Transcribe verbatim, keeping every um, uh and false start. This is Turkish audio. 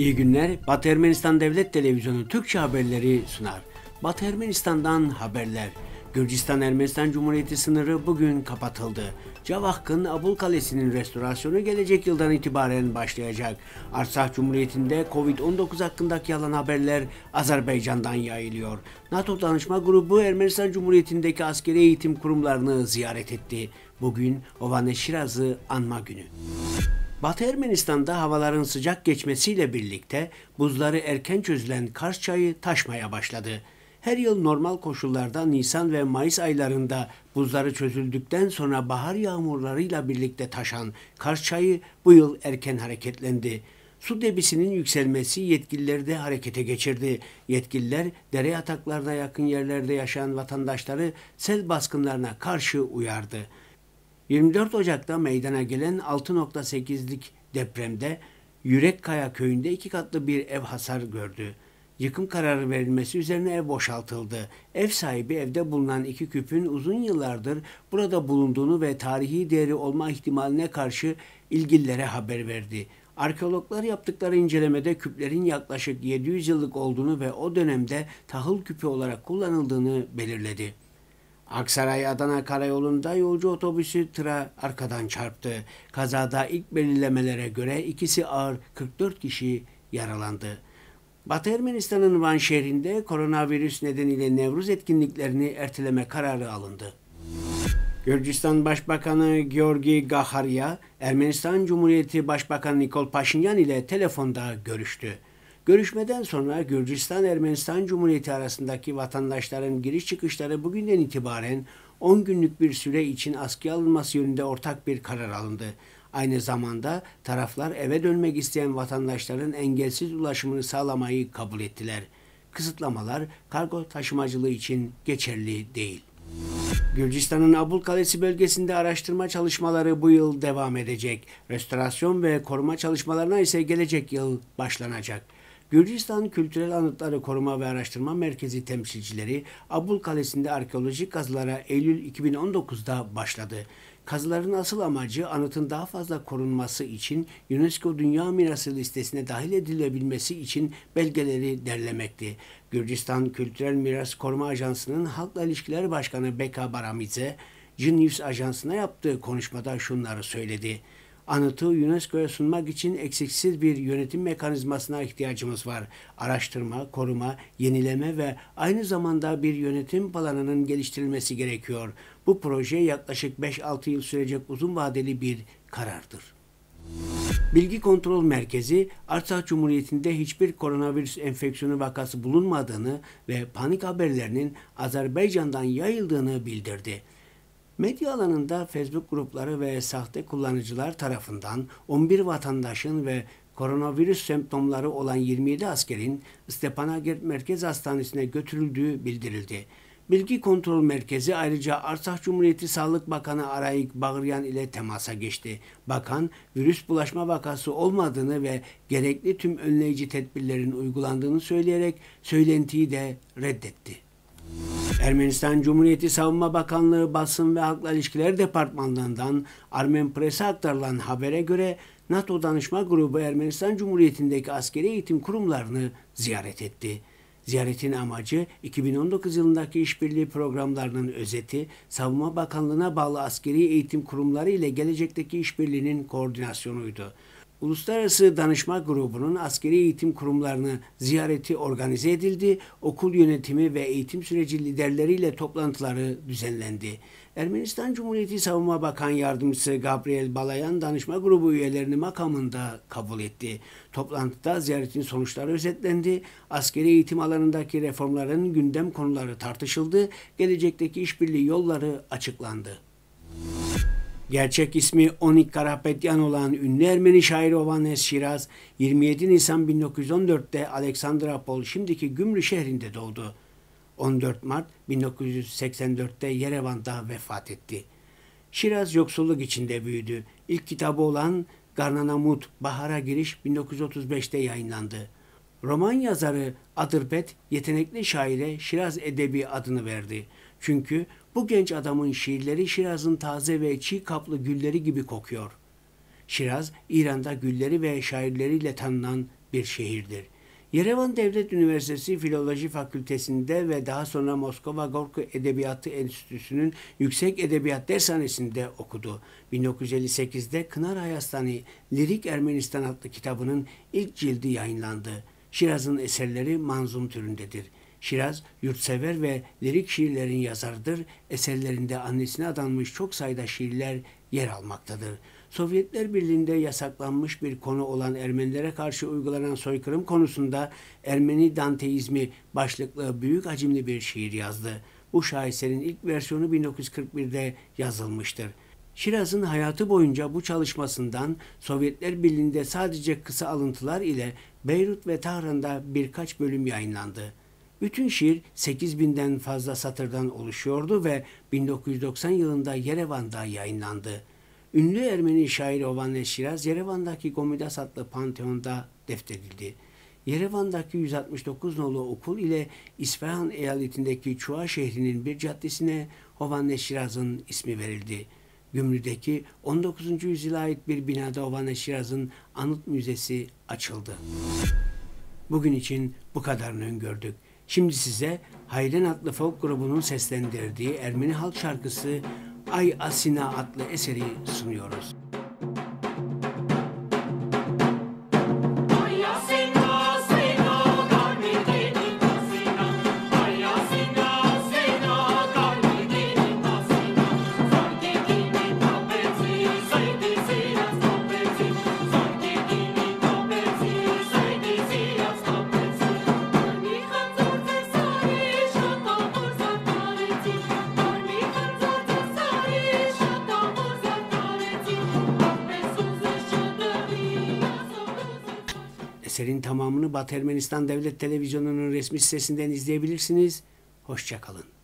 İyi günler. Batı Ermenistan Devlet Televizyonu Türkçe haberleri sunar. Batı Ermenistan'dan haberler. Gürcistan-Ermenistan Cumhuriyeti sınırı bugün kapatıldı. Cavahk'ın Abul Kalesi'nin restorasyonu gelecek yıldan itibaren başlayacak. Artsakh Cumhuriyeti'nde kovid on dokuz hakkındaki yalan haberler Azerbaycan'dan yayılıyor. NATO Danışma Grubu Ermenistan Cumhuriyeti'ndeki askeri eğitim kurumlarını ziyaret etti. Bugün Ovanes Şiraz'ı anma günü. Batı Ermenistan'da havaların sıcak geçmesiyle birlikte buzları erken çözülen Kars Çayı taşmaya başladı. Her yıl normal koşullarda Nisan ve Mayıs aylarında buzları çözüldükten sonra bahar yağmurlarıyla birlikte taşan Kars Çayı bu yıl erken hareketlendi. Su debisinin yükselmesi yetkilileri de harekete geçirdi. Yetkililer dere yataklarına yakın yerlerde yaşayan vatandaşları sel baskınlarına karşı uyardı. yirmi dört Ocak'ta meydana gelen altı nokta sekizlik depremde Yürekkaya köyünde iki katlı bir ev hasar gördü. Yıkım kararı verilmesi üzerine ev boşaltıldı. Ev sahibi evde bulunan iki küpün uzun yıllardır burada bulunduğunu ve tarihi değeri olma ihtimaline karşı ilgililere haber verdi. Arkeologlar yaptıkları incelemede küplerin yaklaşık yedi yüz yıllık olduğunu ve o dönemde tahıl küpü olarak kullanıldığını belirledi. Aksaray-Adana karayolunda yolcu otobüsü tıra arkadan çarptı. Kazada ilk belirlemelere göre ikisi ağır, kırk dört kişi yaralandı. Batı Ermenistan'ın Van şehrinde koronavirüs nedeniyle Nevruz etkinliklerini erteleme kararı alındı. Gürcistan Başbakanı Georgi Gaharya, Ermenistan Cumhuriyeti Başbakanı Nikol Paşinyan ile telefonda görüştü. Görüşmeden sonra Gürcistan-Ermenistan Cumhuriyeti arasındaki vatandaşların giriş çıkışları bugünden itibaren on günlük bir süre için askıya alınması yönünde ortak bir karar alındı. Aynı zamanda taraflar eve dönmek isteyen vatandaşların engelsiz ulaşımını sağlamayı kabul ettiler. Kısıtlamalar kargo taşımacılığı için geçerli değil. Gürcistan'ın Abul Kalesi bölgesinde araştırma çalışmaları bu yıl devam edecek. Restorasyon ve koruma çalışmalarına ise gelecek yıl başlanacak. Gürcistan Kültürel Anıtları Koruma ve Araştırma Merkezi temsilcileri Abul Kalesi'nde arkeolojik kazılara Eylül iki bin on dokuzda başladı. Kazıların asıl amacı anıtın daha fazla korunması için UNESCO Dünya Mirası listesine dahil edilebilmesi için belgeleri derlemekti. Gürcistan Kültürel Miras Koruma Ajansı'nın Halkla İlişkiler Başkanı Beka Baramidze, G-News Ajansı'na yaptığı konuşmada şunları söyledi. Anıtı UNESCO'ya sunmak için eksiksiz bir yönetim mekanizmasına ihtiyacımız var. Araştırma, koruma, yenileme ve aynı zamanda bir yönetim planının geliştirilmesi gerekiyor. Bu proje yaklaşık beş altı yıl sürecek uzun vadeli bir karardır. Bilgi Kontrol Merkezi, Artsakh Cumhuriyeti'nde hiçbir koronavirüs enfeksiyonu vakası bulunmadığını ve panik haberlerinin Azerbaycan'dan yayıldığını bildirdi. Medya alanında Facebook grupları ve sahte kullanıcılar tarafından on bir vatandaşın ve koronavirüs semptomları olan yirmi yedi askerin Stepanakert Merkez Hastanesi'ne götürüldüğü bildirildi. Bilgi Kontrol Merkezi ayrıca Artsakh Cumhuriyeti Sağlık Bakanı Arayik Bağıryan ile temasa geçti. Bakan, virüs bulaşma vakası olmadığını ve gerekli tüm önleyici tedbirlerin uygulandığını söyleyerek söylentiyi de reddetti. Ermenistan Cumhuriyeti Savunma Bakanlığı Basın ve Halkla İlişkiler Departmanlığı'ndan Armen Press'e aktarılan habere göre NATO Danışma Grubu Ermenistan Cumhuriyeti'ndeki askeri eğitim kurumlarını ziyaret etti. Ziyaretin amacı iki bin on dokuz yılındaki işbirliği programlarının özeti, Savunma Bakanlığı'na bağlı askeri eğitim kurumları ile gelecekteki işbirliğinin koordinasyonuydu. Uluslararası Danışma Grubu'nun askeri eğitim kurumlarını ziyareti organize edildi, okul yönetimi ve eğitim süreci liderleriyle toplantıları düzenlendi. Ermenistan Cumhuriyeti Savunma Bakan Yardımcısı Gabriel Balayan danışma grubu üyelerini makamında kabul etti. Toplantıda ziyaretin sonuçları özetlendi, askeri eğitim alanındaki reformların gündem konuları tartışıldı, gelecekteki işbirliği yolları açıklandı. Gerçek ismi Onik Karapetyan olan ünlü Ermeni şair Ovanes Şiraz, yirmi yedi Nisan bin dokuz yüz on dört'te Aleksandropol, şimdiki Gümrü şehrinde doğdu. on dört Mart bin dokuz yüz seksen dört'te Yerevan'da vefat etti. Şiraz yoksulluk içinde büyüdü. İlk kitabı olan Garnanamut, Bahar'a Giriş bin dokuz yüz otuz beş'te yayınlandı. Roman yazarı Adırbet, yetenekli şaire Şiraz Edebi adını verdi. Çünkü bu genç adamın şiirleri Şiraz'ın taze ve çiğ kaplı gülleri gibi kokuyor. Şiraz, İran'da gülleri ve şairleriyle tanınan bir şehirdir. Yerevan Devlet Üniversitesi Filoloji Fakültesi'nde ve daha sonra Moskova Gorki Edebiyatı Enstitüsü'nün Yüksek Edebiyat Dershanesi'nde okudu. bin dokuz yüz elli sekizde Kınar Ayastani Lirik Ermenistan adlı kitabının ilk cildi yayınlandı. Şiraz'ın eserleri manzum türündedir. Şiraz, yurtsever ve lirik şiirlerin yazarıdır. Eserlerinde annesine adanmış çok sayıda şiirler yer almaktadır. Sovyetler Birliği'nde yasaklanmış bir konu olan Ermenilere karşı uygulanan soykırım konusunda Ermeni Danteizmi başlıklı büyük hacimli bir şiir yazdı. Bu şaheserin ilk versiyonu bin dokuz yüz kırk birde yazılmıştır. Şiraz'ın hayatı boyunca bu çalışmasından Sovyetler Birliği'nde sadece kısa alıntılar ile Beyrut ve Tahran'da birkaç bölüm yayınlandı. Bütün şiir sekiz binden fazla satırdan oluşuyordu ve bin dokuz yüz doksan yılında Yerevan'da yayınlandı. Ünlü Ermeni şair Ovannes Şiraz, Yerevan'daki Gomidas adlı panteonda defnedildi. Yerevan'daki yüz altmış dokuz nolu okul ile İsfahan eyaletindeki Çuha şehrinin bir caddesine Ovannes Şiraz'ın ismi verildi. Gümrü'deki on dokuzuncu yüzyıla ait bir binada Ovannes Şiraz'ın anıt müzesi açıldı. Bugün için bu kadarını öngördük. Şimdi size Haylen adlı folk grubunun seslendirdiği Ermeni halk şarkısı Ay Asina adlı eseri sunuyoruz. Eserin tamamını Batı Ermenistan Devlet Televizyonu'nun resmi sitesinden izleyebilirsiniz. Hoşça kalın.